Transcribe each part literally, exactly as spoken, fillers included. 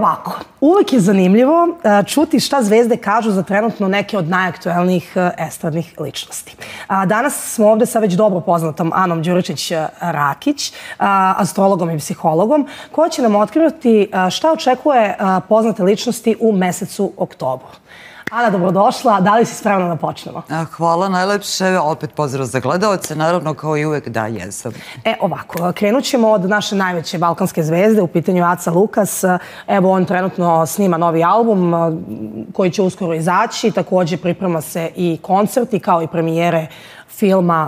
ovako, uvek je zanimljivo čuti šta zvezde kažu za trenutno neke od najaktuelnijih estradnih ličnosti. Danas smo ovde sa već dobro poznatom Anom Đuričić-Rakić, astrologom i psihologom, koja će nam otkriti šta očekuje poznate ličnosti u mesecu oktobru. Ana, dobrodošla. Da li si spremna da počnemo? Hvala najlepše. Opet pozdrav za gledalce. Naravno, kao i uvek, da, jesam. E, ovako, krenut ćemo od naše najveće balkanske zvezde, u pitanju Aca Lukas. Evo, on trenutno snima novi album koji će uskoro izaći. Takođe, priprema se i koncerti, kao i premijere filma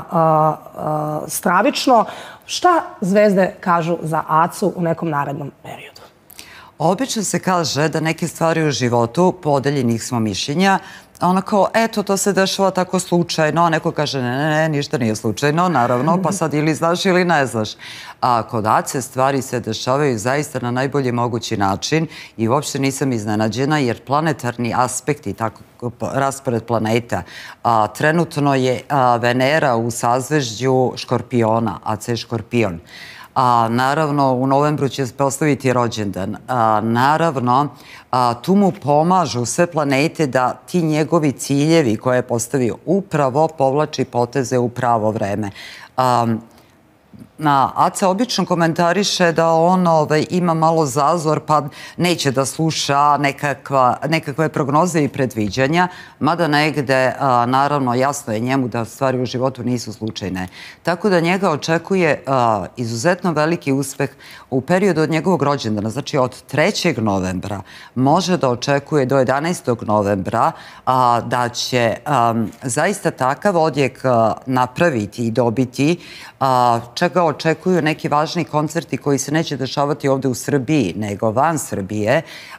Stravično. Šta zvezde kažu za Acu u nekom narednom periodu? Obično se kaže da neke stvari u životu, podeljenih smo mišljenja, ono kao, eto, to se dešava tako slučajno, a neko kaže, ne, ne, ne, ništa nije slučajno, naravno, pa sad ili znaš ili ne znaš. A kod Ace stvari se dešavaju zaista na najbolji mogući način i uopšte nisam iznenađena, jer planetarni aspekti, tako raspored planeta, trenutno je Venera u sazvežđu Škorpiona, Aca je Škorpion. A, naravno, u novembru će se postaviti rođendan. A, naravno, a, tu mu pomažu sve planete da ti njegovi ciljevi koje je postavio upravo povlači poteze u pravo vreme. A, Na Aca obično komentariše da on ima malo zazor pa neće da sluša nekakve prognoze i predviđanja, mada negde, naravno, jasno je njemu da stvari u životu nisu slučajne. Tako da njega očekuje izuzetno veliki uspeh u periodu od njegovog rođendana, znači od trećeg novembra može da očekuje do jedanaestog novembra da će zaista takav odjek napraviti i dobiti, čega očekuju neki važni koncerti koji se neće dešavati ovde u Srbiji, nego van Srbije,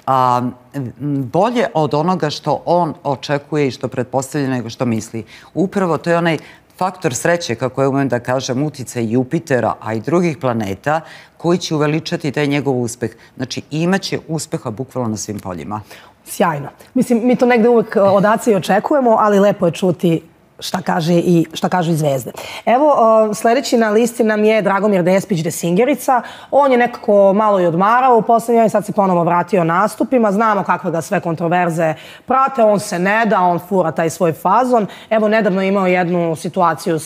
bolje od onoga što on očekuje i što pretpostavlja nego što misli. Upravo to je onaj faktor sreće, kako je umem da kažem, uticaj Jupitera, a i drugih planeta, koji će uveličati taj njegov uspeh. Znači, imaće uspeha bukvalno na svim poljima. Sjajno. Mislim, mi to negde uvek od Ace i očekujemo, ali lepo je čuti šta kažu i zvezde. Evo, sledeći na listi nam je Dragomir Despić Desingerica. On je nekako malo i odmarao u poslednjoj, sad se ponovo vratio nastupima. Znamo kakve ga sve kontroverze prate, on se ne da, on fura taj svoj fazon. Evo, nedavno je imao jednu situaciju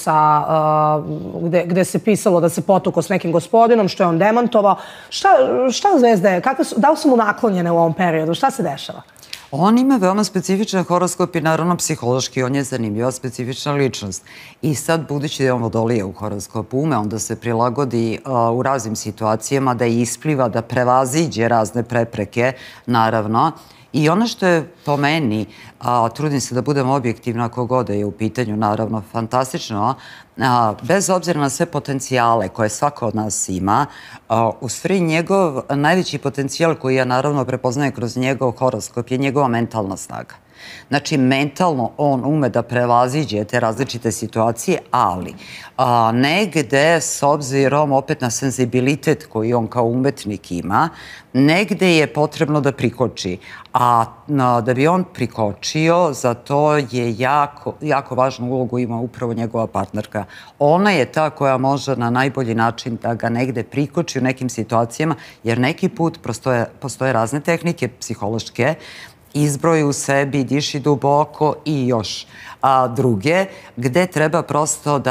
gde se pisalo da se potuko s nekim gospodinom, što je on demantovao. Šta zvezde, da li su mu naklonjene u ovom periodu? Šta se dešava? On ima veoma specifičan horoskop i naravno psihološki, on je zanimljiva specifična ličnost. I sad, budući da je on vodolija u horoskopu, ume onda se prilagodi u raznim situacijama, da ispliva, da prevaziđe razne prepreke, naravno. I ono što je po meni, trudim se da budem objektivna ako god je u pitanju, naravno, fantastično, bez obzira na sve potencijale koje svako od nas ima, u stvari njegov najveći potencijal koji ja naravno prepoznajem kroz njegov horoskop je njegova mentalna snaga. Znači, mentalno on ume da prevaziđe te različite situacije, ali negde, s obzirom opet na senzibilitet koji on kao umetnik ima, negde je potrebno da prikoči. A da bi on prikočio, za to je jako važnu ulogu ima upravo njegova partnerka. Ona je ta koja može na najbolji način da ga negde prikoči u nekim situacijama, jer neki put postoje razne tehnike psihološke, izbroji u sebi, diši duboko i još druge, gde treba prosto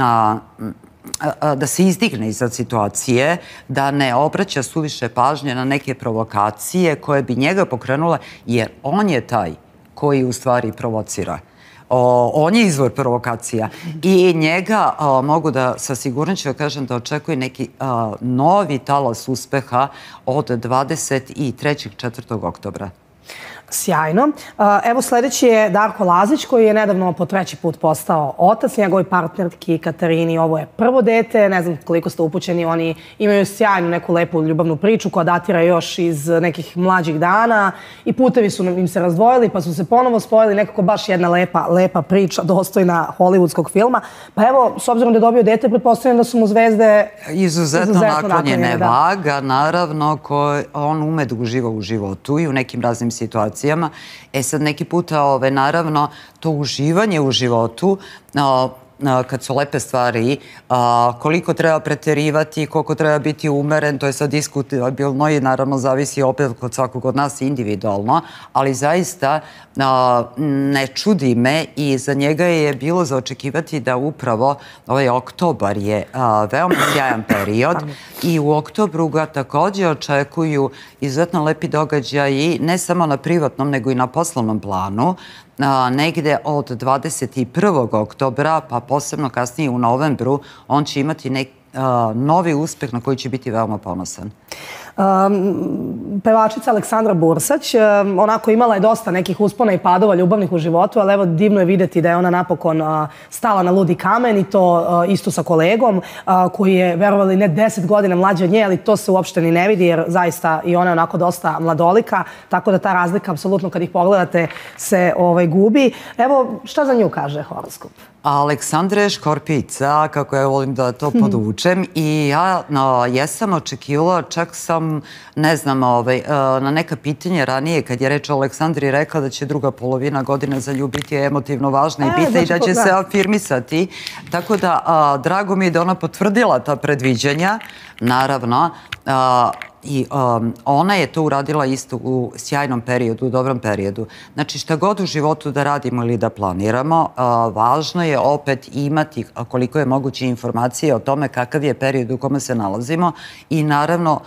da se izdigne iza situacije, da ne obraća suviše pažnje na neke provokacije koje bi njega pokrenule, jer on je taj koji u stvari provocira. On je izvor provokacija i njega mogu da sa sigurnošću kažem da očekuje neki novi talas uspeha od dvadeset trećeg četvrtog oktobra. Sjajno. Evo, sledeći je Darko Lazić, koji je nedavno po treći put postao otac njegovoj partnerki Katarini. Ovo je prvo dete, ne znam koliko ste upućeni, oni imaju sjajnu neku lepu ljubavnu priču koja datira još iz nekih mlađih dana i putevi su im se razdvojili pa su se ponovo spojili, nekako baš jedna lepa priča, dostojna hollywoodskog filma. Pa evo, s obzirom da je dobio dete, pretpostavljam da su mu zvezde izuzetno naklonjene. Vaga, naravno, on ume da uživa u životu i u nekim raznim situacijama. E sad, neki puta, naravno, to uživanje u životu kad su lepe stvari, koliko treba preterivati, koliko treba biti umeren, to je sad diskutabilno i naravno zavisi opet kod svakog od nas individualno, ali zaista ne čudi me i za njega je bilo za očekivati da upravo ovaj oktobar je veoma sjajan period i u oktobru ga također očekuju izuzetno lepi događaji, ne samo na privatnom nego i na poslovnom planu. Negde od dvadeset prvog oktobra, pa posebno kasnije u novembru, on će imati neki novi uspeh na koji će biti veoma ponosan. Pevačica Aleksandra Bursać, onako imala je dosta nekih uspona i padova ljubavnih u životu, ali evo divno je vidjeti da je ona napokon stala na ludi kamen i to isto sa kolegom koji je, verovali, ne deset godina mlađi od nje, ali to se uopšte ni ne vidi jer zaista i ona je onako dosta mladolika, tako da ta razlika apsolutno kad ih pogledate se gubi. Evo, šta za nju kaže horoskop? Aleksandra je škorpijica, kako ja volim da to podučem, i ja jesam očekivala, čak sam, ne znam, na neka pitanja ranije, kad je reč o Aleksandri, rekla da će druga polovina godine za nju biti emotivno važna i bitna i da će se afirmisati. Tako da, drago mi je da ona potvrdila ta predviđanja, naravno, i ona je to uradila isto u sjajnom periodu, u dobrom periodu. Znači, šta god u životu da radimo ili da planiramo, važno je opet imati koliko je moguće informacije o tome kakav je period u kome se nalazimo i naravno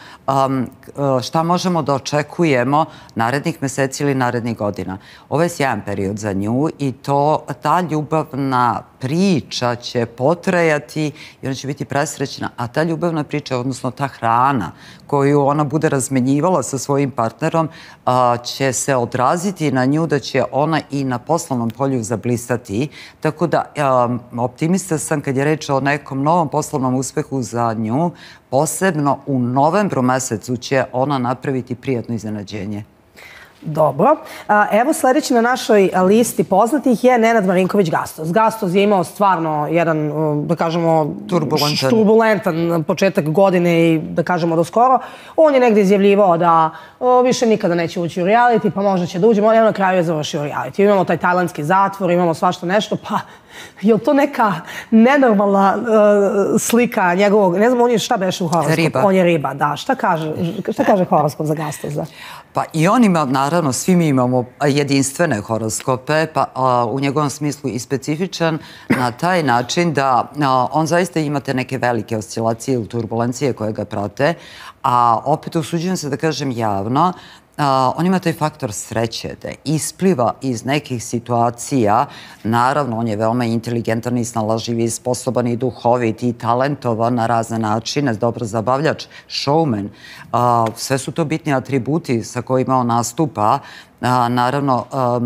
šta možemo da očekujemo narednih meseci ili narednih godina. Ovo je sjajan period za nju i to, ta ljubavna priča će potrajati i ona će biti presrećna, a ta ljubavna priča, odnosno ta hrana koju ona bude razmenjivala sa svojim partnerom, će se odraziti na nju da će ona i na poslovnom polju zablistati. Tako da optimista sam kad je reč o nekom novom poslovnom uspehu za nju, posebno u novembru mesecu će ona napraviti prijatno iznenađenje. Dobro. Evo sljedeći na našoj listi poznatih je Nenad Marinković-Gastos. Gastos je imao stvarno jedan, da kažemo, turbulentan početak godine i da kažemo do skoro. On je negdje izjavljivao da više nikada neće ući u reality, pa možda će da uđemo. Evo na kraju je završio reality. Imamo taj tajlandski zatvor, imamo svašta nešto, pa je li to neka nenormalna slika njegovog, ne znam, on je šta beše u horoskopu? Riba. On je riba, da. Šta kaže horoskop za Gastosa? Pa i on ima, naravno, svi mi imamo jedinstvene horoskope, pa u njegovom smislu i specifičan na taj način da on zaista imate neke velike oscilacije ili turbulencije koje ga prate, a opet usuđujem se da kažem javno, on ima taj faktor sreće, da ispliva iz nekih situacija. Naravno, on je veoma inteligentan i snalažljiv i sposoban i duhovit i talentovan na razne načine, dobar zabavljač, showman. Sve su to bitni atributi sa kojima on nastupa, naravno,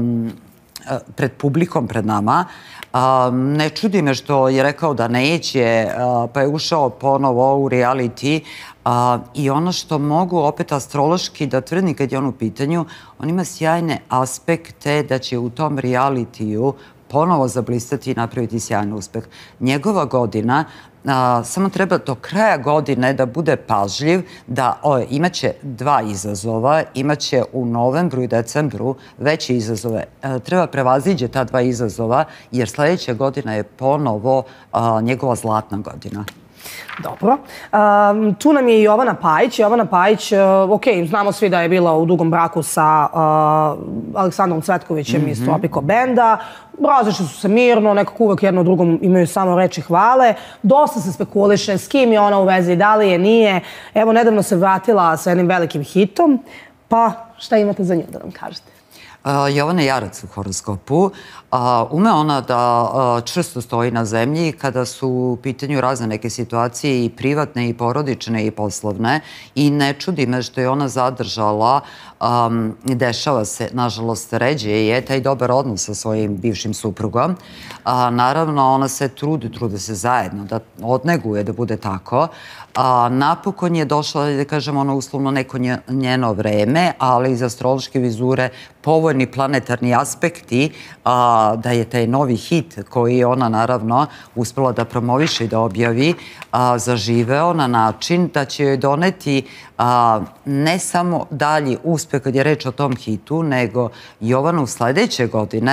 pred publikom, pred nama. Ne čudi me što je rekao da neće, pa je ušao ponovo u reality. I ono što mogu opet astrološki da tvrdim kad je on u pitanju, on ima sjajne aspekte da će u tom realitiju ponovo zablistati i napraviti sjajan uspeh. Njegova godina, samo treba do kraja godine da bude pažljiv, da imaće dva izazova, imaće u novembru i decembru veće izazove. Treba prevaziđe ta dva izazova, jer sljedeća godina je ponovo njegova zlatna godina. Dobro. Tu nam je i Jovana Pajić. Jovana Pajić, ok, znamo svi da je bila u dugom braku sa Aleksandrom Cvetkovićem iz Tropico Benda. Razišli su se mirno, nekako uvek jedno drugom imaju samo reči hvale. Dosta se spekuliše s kim je ona u vezi, da li je, nije. Evo, nedavno se vratila sa jednim velikim hitom. Pa, šta imate za nju da nam kažete? Jovana je jarac u horoskopu. Ume ona da čvrsto stoji na zemlji kada su u pitanju razne neke situacije i privatne i porodične i poslovne i ne čudi me što je ona zadržala, dešava se, nažalost, ređe je taj dobar odnos sa svojim bivšim suprugom. Naravno, ona se trudi, trude se zajedno da odneguje da bude tako. Napokon je došla, da kažem, ono uslovno neko njeno vreme, ali iz astrološke vizure povoljni planetarni aspekti da je taj novi hit koji je ona naravno uspela da promoviše i da objavi zaživeo na način da će joj doneti ne samo dalji uspeh kad je reč o tom hitu, nego Jovana u sledeće godine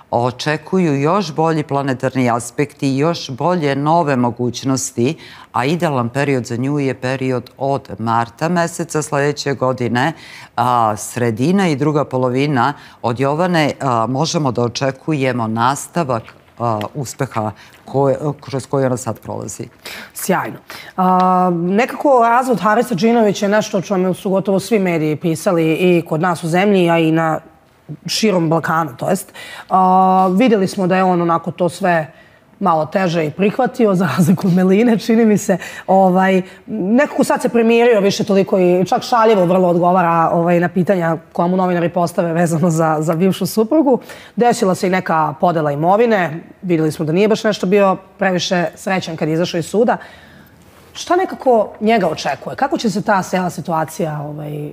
očekuju još bolji planetarni aspekti i još bolje nove mogućnosti, a idealan period za nju je period od marta meseca sledeće godine, a, sredina i druga polovina od Jovane a, možemo da očekujemo nastavak a, uspeha koje, kroz koji ona sad prolazi. Sjajno. A, nekako razvod Harisa Džinovića je nešto o čemu su gotovo svi mediji pisali i kod nas u zemlji, a i na širom Balkana, to jest. A, vidjeli smo da je on onako to sve malo teže i prihvatio, za razliku od Meline, čini mi se. Ovaj, nekako sad se primirio više toliko i čak šaljivo vrlo odgovara ovaj, na pitanja koja mu novinari postave vezano za, za bivšu suprugu. Desila se i neka podela imovine. Vidjeli smo da nije baš nešto bio previše srećan kad je izašao iz suda. Šta nekako njega očekuje? Kako će se ta cijela situacija ovaj,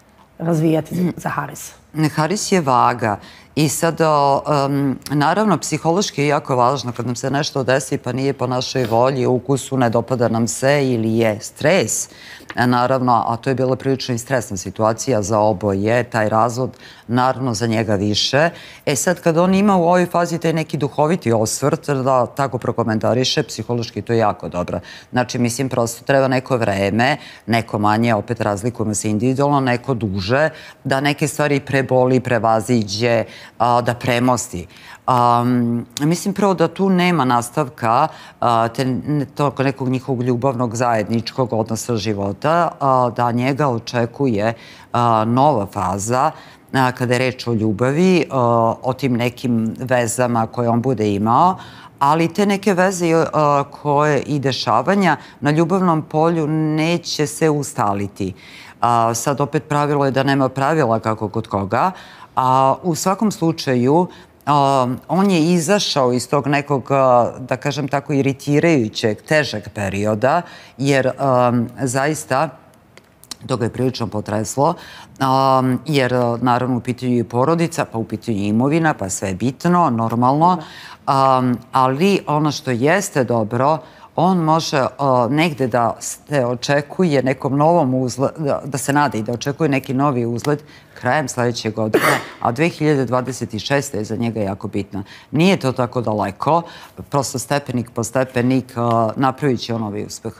razvijati za Harisa? Haris je vaga i sad, um, naravno, psihološki je jako važno kad nam se nešto desi pa nije po našoj volji, ukusu, ne dopada nam se ili je stres. Naravno, a to je bila prilično i stresna situacija za oboje, taj razvod, naravno za njega više. E sad, kad on ima u ovoj fazi taj neki duhoviti osvrt, da tako prokomentariše, psihološki to je jako dobro. Znači, mislim, prosto treba neko vreme, neko manje, opet razlikujemo se individualno, neko duže, da neke stvari preboli, prevaziđe, a, da premosti. Um, mislim prvo da tu nema nastavka a, te, tog nekog njihovog ljubavnog zajedničkog odnosa života, a, da njega očekuje a, nova faza a, kada je reč o ljubavi, a, o tim nekim vezama koje on bude imao, ali te neke veze a, koje i dešavanja na ljubavnom polju neće se ustaliti. A, sad opet pravilo je da nema pravila kako kod koga, a u svakom slučaju Uh, on je izašao iz tog nekog, uh, da kažem tako, iritirajućeg, težeg perioda, jer um, zaista to ga je prilično potreslo, um, jer naravno u pitanju je porodica, pa u pitanju imovina, pa sve je bitno, normalno, um, ali ono što jeste dobro, on može uh, negde da se očekuje nekom novom uzledu, da, da se nada i da očekuje neki novi uzled krajem sledeće godine, a dve hiljade dvadeset šeste je za njega jako bitna. Nije to tako daleko, prosto stepenik po stepenik uh, napravit će on novi uspeh.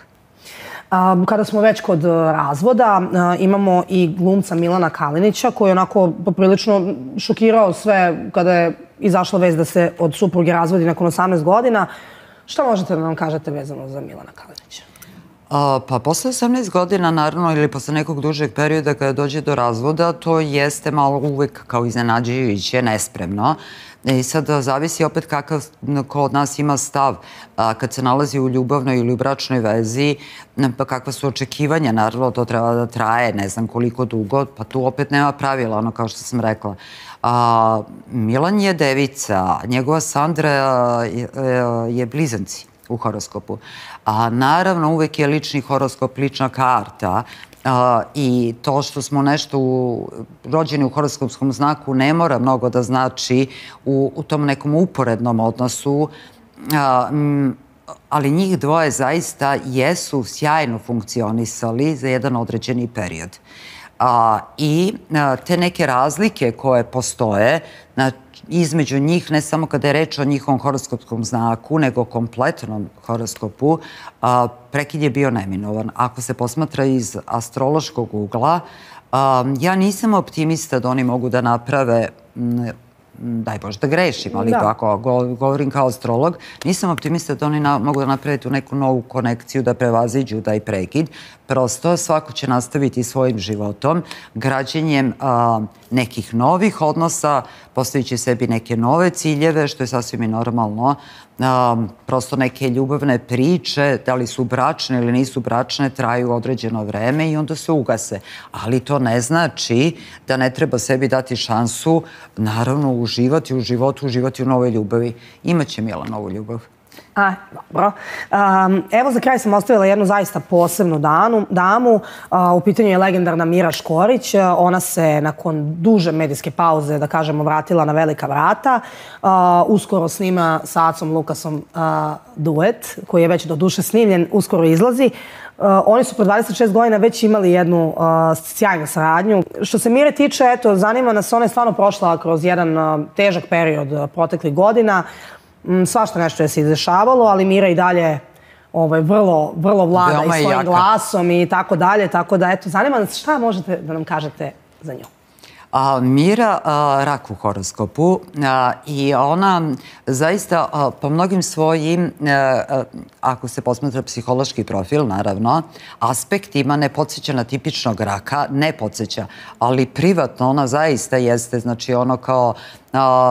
Um, kada smo već kod razvoda, uh, imamo i glumca Milana Kalinića koji je onako poprilično šokirao sve kada je izašla vest da se od supruge razvodi nakon osamnaest godina. Šta možete da nam kažete vezano za Milana Kalinića? A, pa posle osamnaest godina, naravno, ili posle nekog dužeg perioda kada dođe do razvoda, to jeste malo uvek kao iznenađujuće, nespremno. I sad zavisi opet kakav ko od nas ima stav a, kad se nalazi u ljubavnoj ili u bračnoj vezi, pa kakva su očekivanja, naravno to treba da traje ne znam koliko dugo, pa tu opet nema pravila, ono kao što sam rekla. A, Milan je devica, njegova Sandra je, je blizanci u horoskopu. A naravno uvek je lični horoskop, lična karta, a, i to što smo nešto u, rođeni u horoskopskom znaku ne mora mnogo da znači u, u tom nekom uporednom odnosu, a, m, ali njih dvoje zaista jesu sjajno funkcionisali za jedan određeni period. A, I a, te neke razlike koje postoje na, između njih, ne samo kada je reč o njihovom horoskopskom znaku, nego kompletnom horoskopu, a, prekid je bio neminovan. Ako se posmatra iz astrološkog ugla, a, ja nisam optimista da oni mogu da naprave, m, daj Bože da grešim, ali da. Ako govorim kao astrolog, nisam optimista da oni na, mogu da naprave tu neku novu konekciju, da prevaziđu taj prekid. Prosto svako će nastaviti svojim životom, građenjem a, nekih novih odnosa, postavit će sebi neke nove ciljeve, što je sasvim i normalno. A, prosto neke ljubavne priče, da li su bračne ili nisu bračne, traju određeno vreme i onda se ugase. Ali to ne znači da ne treba sebi dati šansu, naravno uživati u životu, uživati u novoj ljubavi. Imaće Milan novu ljubav. A, dobro. Um, evo za kraj sam ostavila jednu zaista posebnu danu, damu. Uh, u pitanju je legendarna Mira Škorić. Uh, ona se nakon duže medijske pauze, da kažemo, vratila na velika vrata. Uh, uskoro snima sa Acom Lukasom uh, duet, koji je već do duše snimljen, uskoro izlazi. Uh, oni su po dvadeset šest godina već imali jednu uh, sjajnu saradnju. Što se Mire tiče, eto, zanima nas, ona je stvarno prošla kroz jedan uh, težak period uh, proteklih godina. Svašta nešto je se izdešavalo, ali Mira i dalje ovaj, vrlo, vrlo vlada i svojim glasom i tako dalje. Tako da, eto, zanima nas šta možete da nam kažete za nju? A, Mira, a, rak u horoskopu a, i ona zaista a, po mnogim svojim, a, a, ako se posmatra psihološki profil, naravno, aspektima ne podsjeća na tipičnog raka, ne podsjeća, ali privatno ona zaista jeste, znači ono kao... A,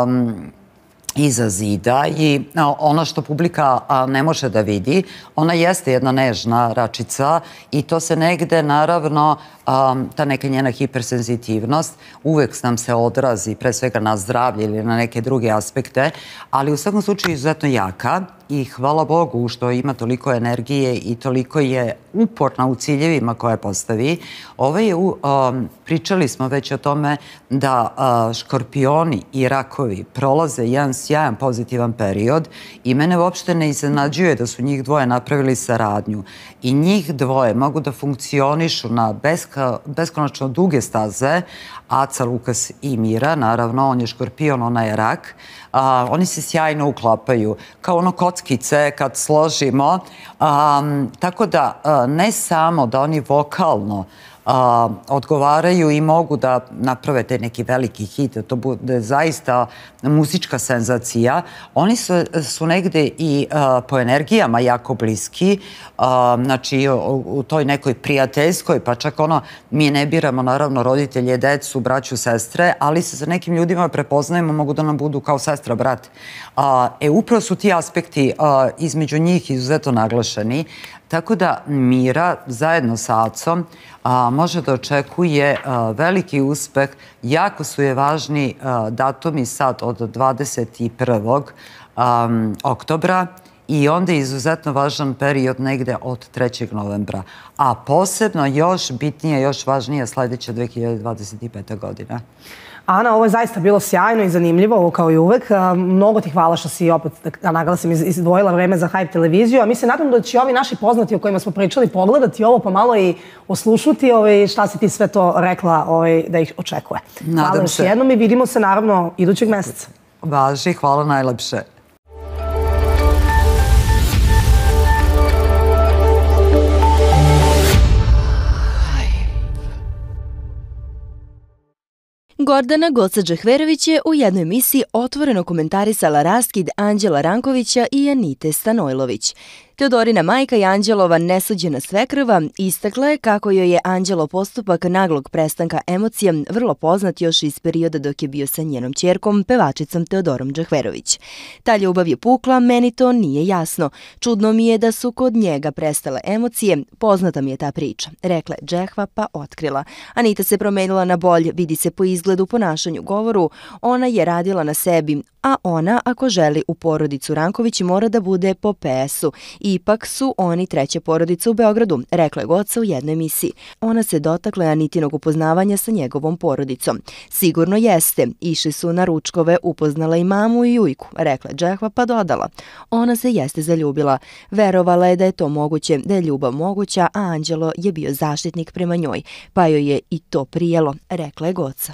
iza zida i ono što publika ne može da vidi, ona jeste jedna nežna račica i to se negde, naravno, ta neka njena hipersenzitivnost uvek nam se odrazi pre svega na zdravlje ili na neke druge aspekte, ali u svakom slučaju izuzetno jaka i hvala Bogu što ima toliko energije i toliko je uporna u ciljevima koje postavi. Ovo je, um, pričali smo već o tome da uh, škorpioni i rakovi prolaze jedan sjajan pozitivan period i mene uopšte ne iznenađuje da su njih dvoje napravili saradnju. I njih dvoje mogu da funkcionišu na beska, beskonačno duge staze, Aca, Lukas i Mira, naravno, on je škorpion, ona je rak. A, oni se sjajno uklapaju, kao ono kockice kad složimo. A, tako da ne samo da oni vokalno a, odgovaraju i mogu da naprave taj neki veliki hit, da to bude zaista muzička senzacija. Oni su, su negde i a, po energijama jako bliski, a, znači u, u toj nekoj prijateljskoj, pa čak ono, mi ne biramo naravno roditelje, decu, braću, sestre, ali se sa nekim ljudima prepoznajemo, mogu da nam budu kao sestra, brat. A, e, upravo su ti aspekti a, između njih izuzetno naglašeni. Tako da Mira zajedno sa Acom a, može da očekuje a, veliki uspeh. Jako su je važni a, datumi sad od dvadeset prvog oktobra i onda je izuzetno važan period negde od trećeg novembra. A posebno još bitnije, još važnije sledeća dve hiljade dvadeset peta godina. Ana, ovo je zaista bilo sjajno i zanimljivo, kao i uvek. Mnogo ti hvala što si opet, da naglasim, izdvojila vreme za Hype televiziju, a mi se nadam da će ovi naši poznati o kojima smo pričali pogledati ovo pa malo i oslušnuti šta si ti sve to rekla da ih očekuje. Hvala još jednom i vidimo se naravno idućeg meseca. Važi, hvala najlepše. Gordana Goca-Džehverović je u jednoj emisiji otvoreno komentarisala raskid Anđela Rankovića i Anite Stanojlović. Teodorina majka i Anđelova nesuđena svekrva istakla je kako joj je Anđelov postupak naglog prestanka emocija vrlo poznat još iz perioda dok je bio sa njenom ćerkom, pevačicom Teodorom Džehverović. Ta ljubav je pukla, meni to nije jasno. Čudno mi je da su kod njega prestale emocije, poznata mi je ta priča, rekla je Džehva pa otkrila. Anita se promenila na bolje, vidi se po izgledu, ponašanju, govoru, ona je radila na sebi, a ona ako želi u porodicu Ranković mora da bude po P S-u. Ipak su oni treća porodica u Beogradu, rekla je Goca u jednoj emisiji. Ona se dotakla Anitinog upoznavanja sa njegovom porodicom. Sigurno jeste, išli su na ručkove, upoznala i mamu i ujku, rekla je Džehva pa dodala. Ona se jeste zaljubila. Verovala je da je to moguće, da je ljubav moguća, a Anđelo je bio zaštitnik prema njoj, pa joj je i to prijelo, rekla je Goca.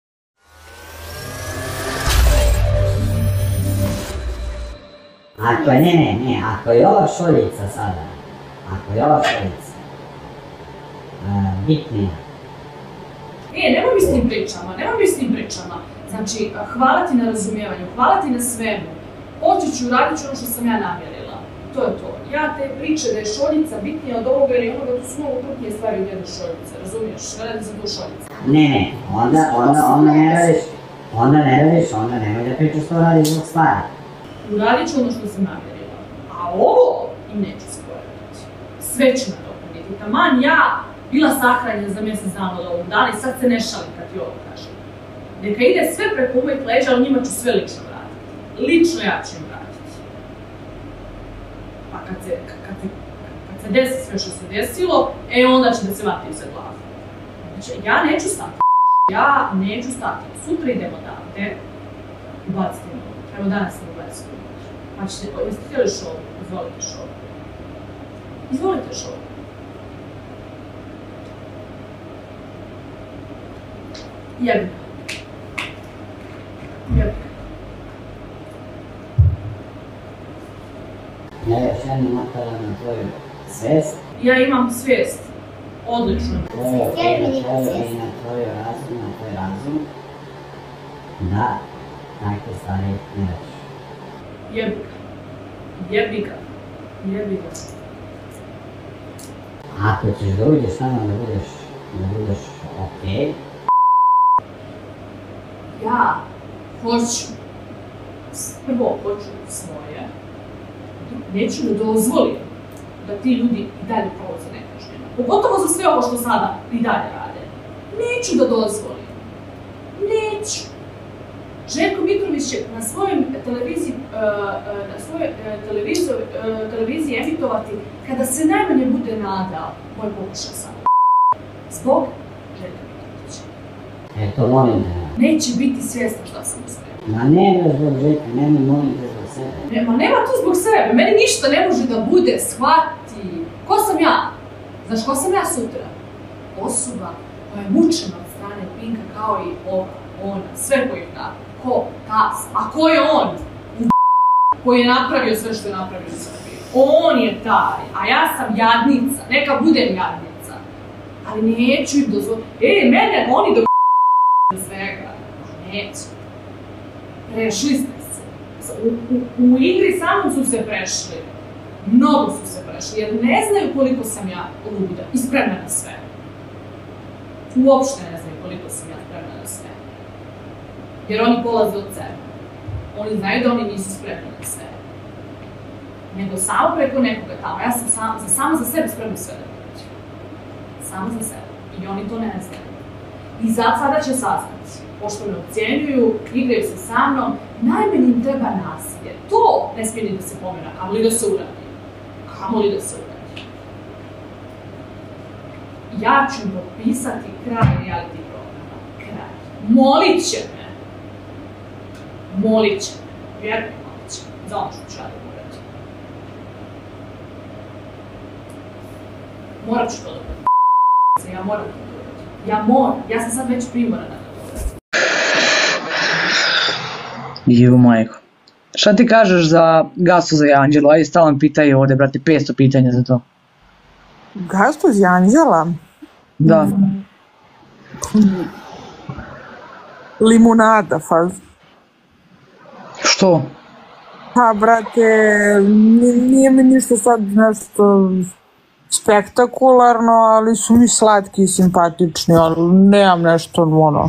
Ako je, ne, ne, ne, ako je ova šoljica sada, ako je ova šoljica uh, bitnija. E, nemoj mi s tim pričama, nemoj mi s tim pričama. Znači, hvala ti na razumijevanju, hvala ti na svemu. Počet ću, radit ću ono što sam ja namjerila. To je to. Ja te priče da je šoljica bitnija od ovoga ili onoga, to su mnogo krupnije stvari od jedne šoljice, razumiješ? Ne radi za tu šoljicu. Ne, ne, onda, onda, onda ne radiš, onda ne radiš, onda nemoj da pričaš što radiš zbog stvari. Uradit ću ono što sam namjerila. A ovo i neću se porediti. Sve ću nadopuniti. Taman ja bila sahranjena za mjesec dana od ovog dana i sad se ne šalim kad ti ovo kažem. Neka ide sve preko mojih leđa, ali njima ću sve lično vratiti. Lično ja ću im vratiti. kad se, kad se, kad se desi sve što se desilo, e onda će da se vati za glavu. Znači, ja neću stati, ja neću stati. Sutra idemo odavde, ubacite mi, evo danas ne ubacite mi. Pa ćete, jeste htjeli šovu? Izvolite šovu. Izvolite šovu. Jebi ga. Jebi ga. Ja još jednom napadam na tvoju svest. Ja imam svijest. Odlično. Tvoju okej, na tvoju i na tvoju razum, na tvoj razum. Da, takve stvari ne reći. Jebi ga. Jebi ga. Jebi ga. Ako ćeš da uđeš tamo da budeš, da budeš okej. Ja hoću, prvo hoću svoje, neću da dozvolim da ti ljudi i dalje prolaze nekažnjeno. Pogotovo za sve ovo što sada i dalje rade. Neću da dozvolim. Neću. Željko Mitrović će na svojoj televiziji, na svojoj televiziji emitovati kada se najmanje bude nadao moj pokušaj sam. Zbog Željka Mitrovića. Eto, molim te. Neće biti svjestan šta sam uspjela. Ma nema zbog Željka, nema molim te zbog sebe. Ne, ma nema to zbog sebe, meni ništa ne može da bude, shvati. Ko sam ja? Znaš, ko sam ja sutra? Osoba koja je mučena od strane Pinka kao i ova, ona, sve koji da. Ko? Tas. A ko je on? U koji je napravio sve što je napravio u Srbiji. On je taj, a ja sam jadnica, neka budem jadnica. Ali neću im dozvoliti. E, mene oni do svega. Neću. Prešli ste se. U, u, u igri samom su se prešli. Mnogo su se prešli, jer ne znaju koliko sam ja luda i spremna na sve. Uopšte ne znaju koliko sam ja spremna na sve. Jer oni polaze od sebe. Oni znaju da oni nisu spremni na sve. Nego samo preko nekoga tamo. Ja sam sam, za, samo za sebe spremna sve da prođe. Samo za sebe. I oni to ne znaju. I zato sada će saznati. Pošto me ocjenjuju, igraju se sa mnom, najmanje im treba nasilje. To ne smije ni da se pomena, kamo li da se uradi. Kamo li da se uradi. Ja ću im potpisati kraj reality programa. Kraj. Molit će me. Molit će me. Vjerujem, molit će me. Za ono što ću ja da uradi. Morat ću to da uradi. Ja moram to da uradi. Ja moram. Ja sam sad već primorana da to uradi. Ju majko. Šta ti kažeš za Gasoza i Anđelu? Ajde, stalno pitaju ovde, brate, petsto pitanja za to. Gasoz i Anđela? Da. Limunada, faz. Što? Pa, brate, nije mi ništa sad nešto spektakularno, ali su mi slatki i simpatični, ali nemam nešto, ono,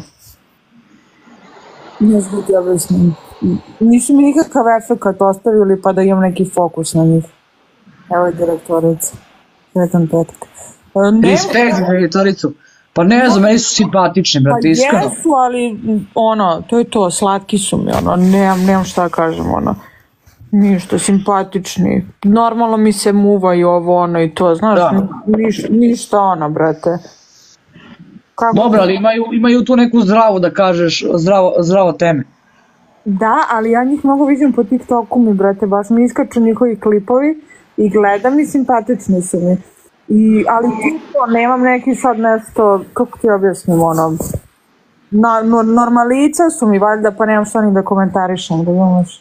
ne znam ti objasnim. Nisu mi nikakav efekat ostavili pa da imam neki fokus na njih. Evo je direktorica. Sretan petak. Respekt za direktoricu. Pa ne znam, meni su simpatični, brate, iskreno. Pa jesu, ali ono, to je to, slatki su mi, ono, nemam, nemam šta kažem, ono. Ništa, simpatični. Normalno mi se muva i ovo, ono i to, znaš, niš, ništa ono, brate. Kako... Dobro, ali imaju, imaju tu neku zdravu, da kažeš, zdravo, zdravo teme. Da, ali ja njih mnogo vidim po TikToku mi, brate, baš mi iskaču njihovi klipovi i gledam i simpatični su mi. I, ali to, nemam neki sad nešto, kako ti objasnim, ono, na, no, normalica su mi valjda, pa nemam šta ni da komentarišem, da imaš.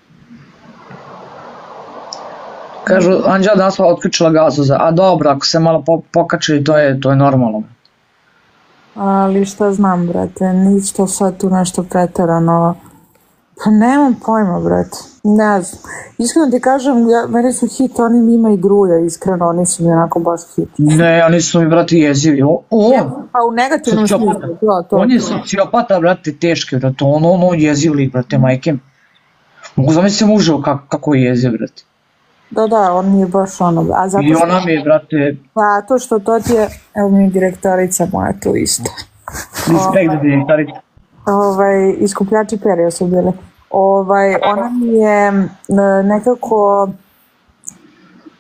Kažu, Anđela danas otključila Gasoza, a dobro, ako se malo po, pokačili, to je, to je normalno. Ali šta znam, brate, ništa sad tu nešto preterano. Pa nemam pojma, brate, ne znam. Iskreno ti kažem, ja, meni su hit, oni mi ima i Gruja, iskreno, oni su mi onako baš hit. Ne, oni su mi, brate, jezivi. O, on, ja, pa u negativnom smislu, to, to. On je sociopata, brate, teški, brate, on, on, on jezivli, brate, majke. Mogu zamisliti muževo kako, kako je jeziv, brate. Da, da, on mi je baš ono, a zato I ona mi je, brate... Zato što to ti je, evo mi je direktorica moja tu isto. Respekt za direktorica. Ovaj, iskupljači perija su bile. Ovaj, ona mi je nekako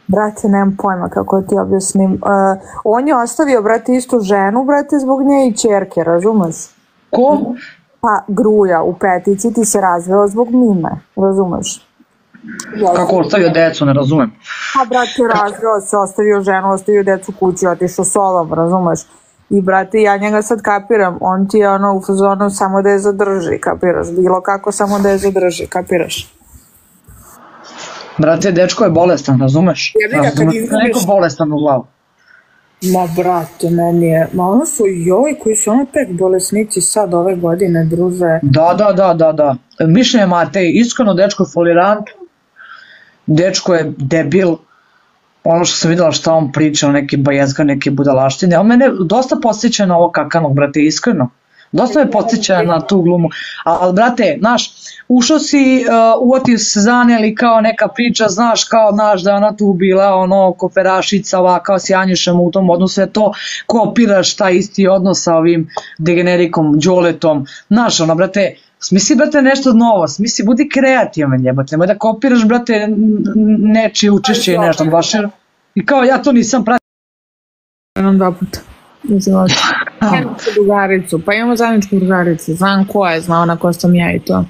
Brate, nemam pojma kako ti objasnim. Uh, on je ostavio, brate, istu ženu, brate, zbog nje i ćerke, razumeš? Ko? Pa, Gruja u petici ti se razveo zbog Mime, razumeš? Kako ostavio decu, ne razumem. Pa, brate, razveo se, ostavio ženu, ostavio decu kući, otišao solom, razumeš? I, brate, ja njega sad kapiram, on ti je ono u fazonu samo da je zadrži, kapiraš? Bilo kako samo da je zadrži, kapiraš? Brate, dečko je bolestan, razumeš? Jebi ga, kad Razumeš, izgubiš- neko bolestan u glavu. Ma, brate, meni je... Ma, ono su joj koji su ono tek bolesnici sad ove godine, druže. Da, da, da, da, da. Mišljenje Matej, iskreno dečko je folirant, dečko je debil, ono što sam videla šta on priča, neke bajezga, neke budalaštine, on mene dosta podsjeća na ovo kakanog, brate, iskreno. Dosta me podsjeća na tu glumu. Ali, brate, znaš, ušao si, uh, uvatio se zaneli kao neka priča, znaš, kao, znaš, da je ona tu bila, ono, koferašica, ova, kao s Janjušem u tom odnosu, je to, kopiraš taj isti odnos sa ovim degenerikom, Đoletom, znaš, ono, brate, smisli, brate, nešto novo, smisli, budi kreativan, jebate, nemoj da kopiraš, brate, n- nečije učešće i nešto, baš, jer- i kao, ja to nisam pratio. Imam dva puta. Mislim, ovdje. Imam drugaricu, pa imamo zajedničku drugaricu, znam ko je, zna ona ko sam ja i to.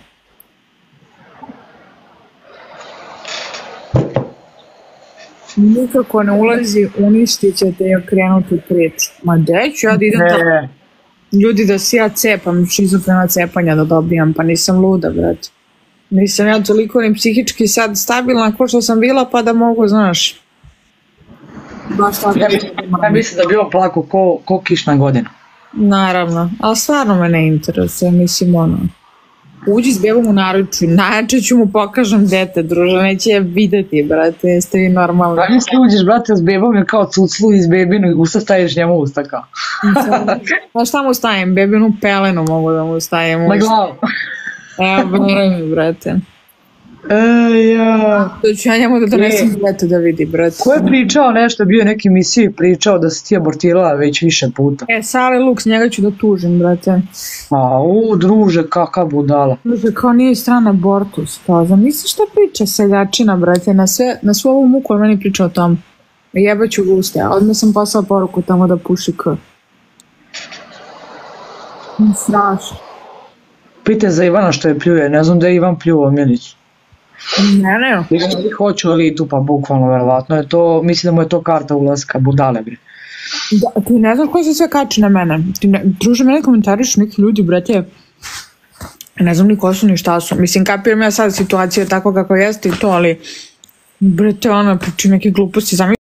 Nikako ne ulazi, uništit ćete i okrenuti priču. Ma deću, ja da idem tamo. Ne, Ljudi da si ja cepam, šizofrena cepanja da dobijam, pa nisam luda, brate. Nisam ja toliko ni psihički sad stabilna ko što sam bila, pa da mogu, znaš. Baš tako. ja, ja mislim da bi on plako ko, ko kišna godina. Naravno, ali stvarno me ne interesuje, mislim ono. Uđi s bebom u naručju, najjače ću mu pokažem dete, druže, neće je videti, brate, jeste vi normalni. Pa misli uđeš, brate, s bebom je kao cuclu iz bebinu i usta staviš njemu usta kao. Pa šta mu stavim, bebinu pelenu mogu da mu stavim u Na usta. glavu. Evo, veruj mi, brate. E, ja. To ću ja njemu da donesem dete da vidi, brate. Ko je pričao nešto, bio je neki emisiji pričao da si ti abortirala već više puta. E, Sale Lux, njega ću da tužim, brate. A, u, druže, kakav budala. Druže, kao nije strana abortus, pa zamisli šta priča seljačina, brate, na, sve, na svu ovu muku on meni priča o tom. Jebaću ga uste, a odmah sam poslala poruku tamo da puši k. Strašno. Pite za Ivana što je pljuje, ne znam da je Ivan pljuvao Milicu. Ne, ne. Ili hoću elitu, pa bukvalno, verovatno je to, mislim da mu je to karta ulaska, budale bre. Da, ti ne znaš koji se sve kači na mene. Ti ne, druže, mene komentariš neki ljudi, brate, ne znam ni ko su ni šta su. Mislim, kapiram ja sad situacija tako kako jeste i to, ali brate, ona priči neke gluposti, zamisli